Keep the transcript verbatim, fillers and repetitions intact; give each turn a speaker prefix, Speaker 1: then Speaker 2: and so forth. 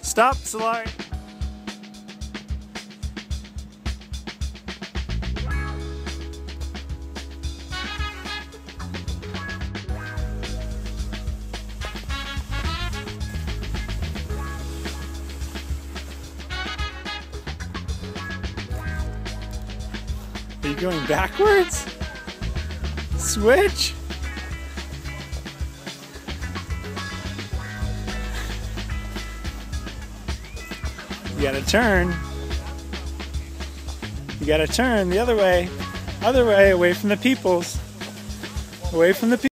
Speaker 1: Stop, Solari. Are you going backwards? Switch? You gotta turn. You gotta turn the other way. Other way, away from the peoples. Away from the people.